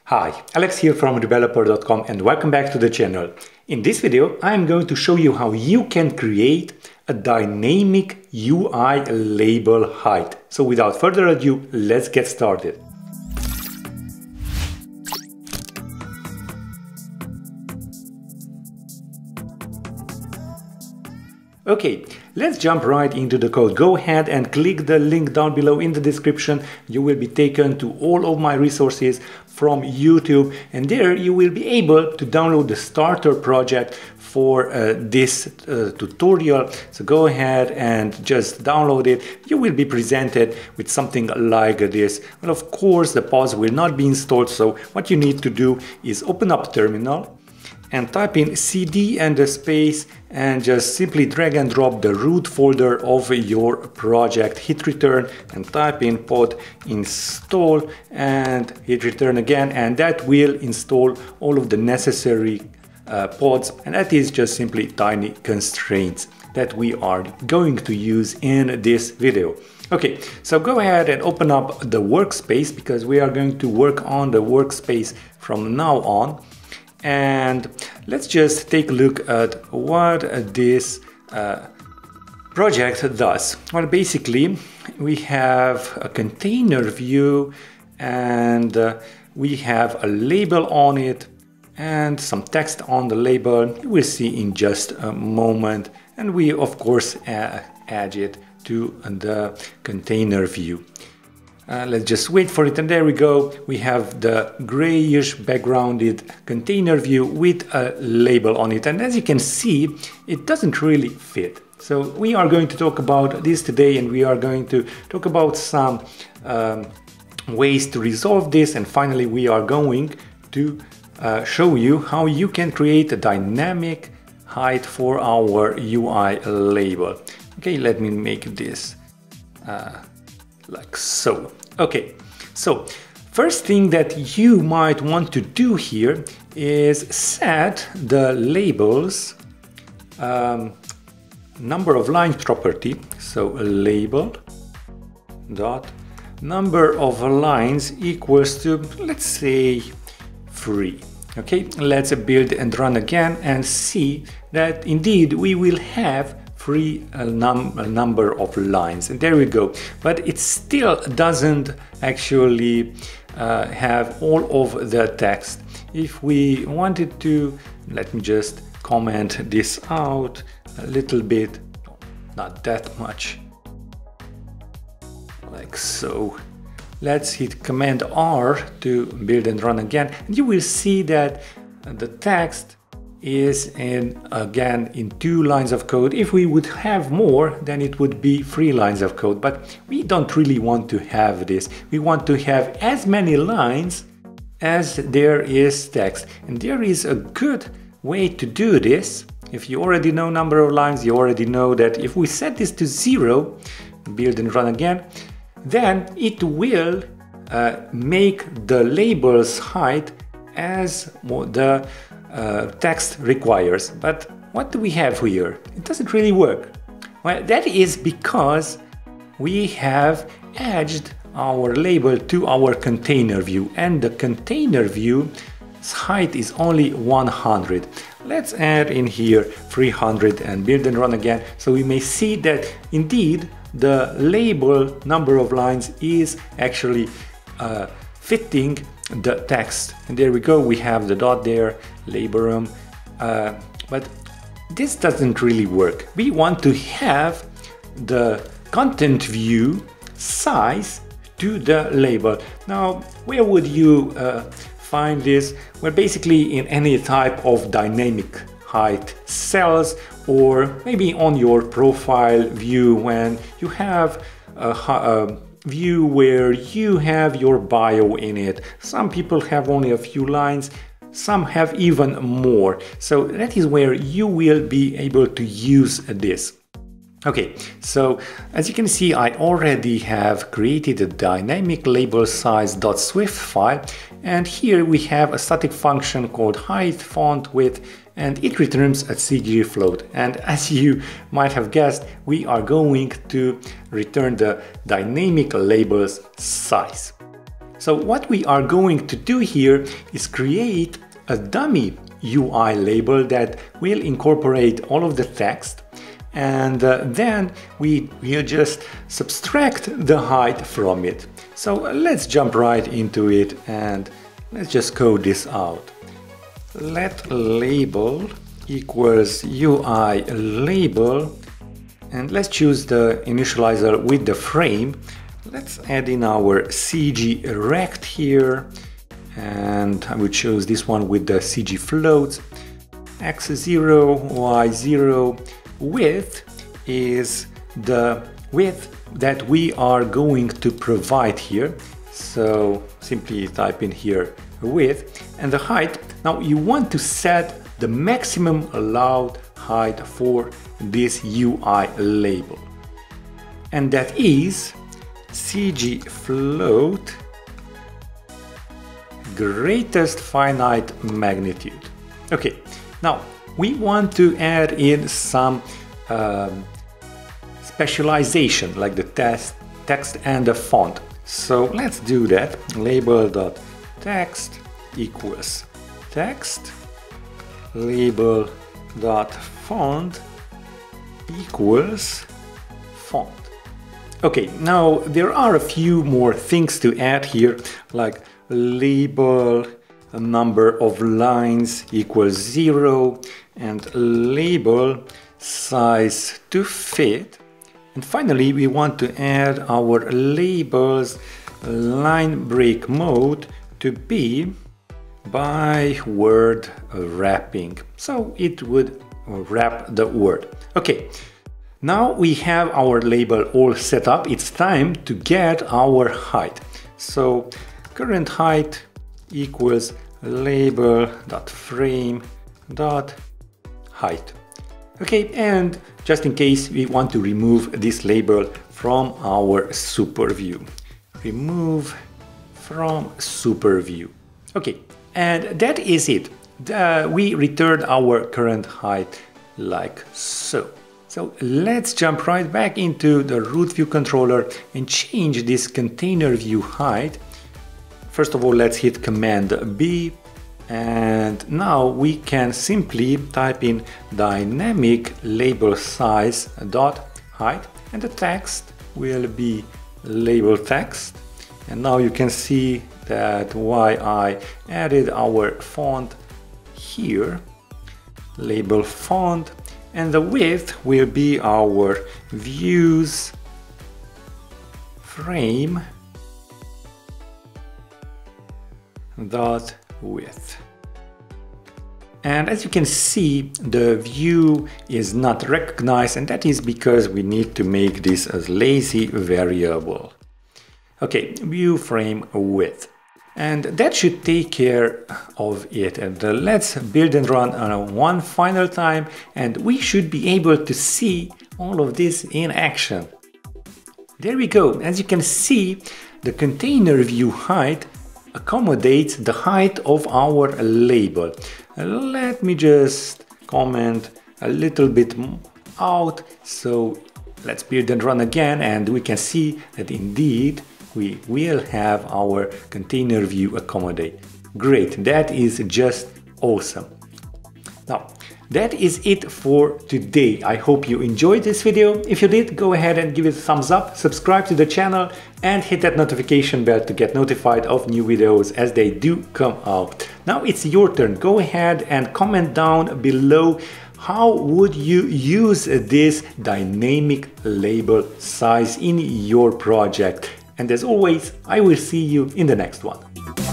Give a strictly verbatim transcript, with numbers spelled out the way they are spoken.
Hi, Alex here from Rebeloper dot com and welcome back to the channel. In this video, I'm going to show you how you can create a dynamic U I label height. So without further ado, let's get started. Okay, let's jump right into the code. Go ahead and click the link down below in the description. You will be taken to all of my resources from YouTube, and there you will be able to download the starter project for uh, this uh, tutorial. So go ahead and just download it. You will be presented with something like this. Well, of course, the pods will not be installed, so what you need to do is open up Terminal and type in cd and the space and just simply drag and drop the root folder of your project. Hit return and type in pod install and hit return again, and that will install all of the necessary uh, pods, and that is just simply tiny constraints that we are going to use in this video. Okay, so go ahead and open up the workspace because we are going to work on the workspace from now on. And let's just take a look at what this uh, project does. Well, basically, we have a container view and uh, we have a label on it and some text on the label. You will see in just a moment. And we, of course, uh, add it to the container view. Uh, let's just wait for it, and there we go. We have the grayish backgrounded container view with a label on it, and as you can see, it doesn't really fit. So we are going to talk about this today, and we are going to talk about some um, ways to resolve this, and finally we are going to uh, show you how you can create a dynamic height for our U I label. Okay, let me make this uh, like so. Okay, so first thing that you might want to do here is set the labels um, number of lines property. So label dot number of lines equals to, let's say, three. Okay, let's build and run again and see that indeed we will have free a, num a number of lines, and there we go. But it still doesn't actually uh, have all of the text. If we wanted to, let me just comment this out a little bit, not that much, like so. Let's hit Command R to build and run again, and you will see that the text is in again in two lines of code. If we would have more, then it would be three lines of code, but we don't really want to have this. We want to have as many lines as there is text, and there is a good way to do this. If you already know number of lines, you already know that if we set this to zero, build and run again, then it will uh, make the label's height as the Uh, text requires. But what do we have here? It doesn't really work. Well, that is because we have edged our label to our container view, and the container view's height is only one hundred. Let's add in here three hundred and build and run again, so we may see that indeed the label number of lines is actually uh, fitting the text. And there we go, we have the dot there, laborum, uh, but this doesn't really work. We want to have the content view size to the label. Now, where would you uh, find this? Well, basically in any type of dynamic height cells, or maybe on your profile view when you have a, a view where you have your bio in it. Some people have only a few lines, some have even more. So that is where you will be able to use this. Okay, so as you can see, I already have created a dynamic label size.swift file, and here we have a static function called height font width, and it returns a C G float. And as you might have guessed, we are going to return the dynamic labels size. So what we are going to do here is create a dummy U I label that will incorporate all of the text, and uh, then we will just subtract the height from it. So let's jump right into it and let's just code this out. Let label equals U I label, and let's choose the initializer with the frame. Let's add in our C G rect here, and I will choose this one with the C G floats. X zero, Y zero, width is the width that we are going to provide here. So simply type in here width, and the height. Now you want to set the maximum allowed height for this U I label, and that is C G float greatest finite magnitude. Okay, now we want to add in some um, specialization like the text, text and the font. So let's do that. Label.text equals text, label.font equals font. Okay, now there are a few more things to add here, like label a number of lines equals zero, and label size to fit. And finally, we want to add our labels line break mode to be by word wrapping, so it would wrap the word. Okay, now we have our label all set up. It's time to get our height. So current height equals label.frame.height. Okay, and just in case we want to remove this label from our super view. Remove from super view. Okay, and that is it. Uh, we returned our current height like so. So let's jump right back into the root view controller and change this container view height. First of all, let's hit Command B, and now we can simply type in dynamic label size dot height, and the text will be label text. And now you can see that why I added our font here, label font, and the width will be our views frame dot width. And as you can see, the view is not recognized, and that is because we need to make this a lazy variable. Okay, view frame width. And that should take care of it. And uh, let's build and run on one final time, and we should be able to see all of this in action. There we go. As you can see, the container view height accommodates the height of our label. Let me just comment a little bit out. So let's build and run again, and we can see that indeed we will have our container view accommodate. Great, that is just awesome. Now, that is it for today. I hope you enjoyed this video. If you did, go ahead and give it a thumbs up, subscribe to the channel, and hit that notification bell to get notified of new videos as they do come out. Now it's your turn. Go ahead and comment down below how would you use this dynamic label size in your project. And as always, I will see you in the next one.